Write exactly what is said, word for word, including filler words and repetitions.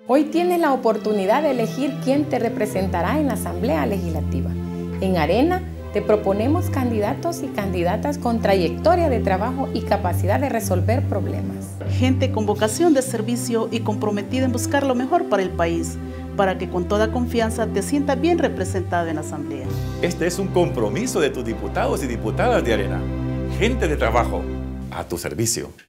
Hoy tienes la oportunidad de elegir quién te representará en la Asamblea Legislativa. En Arena te proponemos candidatos y candidatas con trayectoria de trabajo y capacidad de resolver problemas. Gente con vocación de servicio y comprometida en buscar lo mejor para el país, para que con toda confianza te sientas bien representado en la Asamblea. Este es un compromiso de tus diputados y diputadas de Arena. Gente de trabajo, a tu servicio.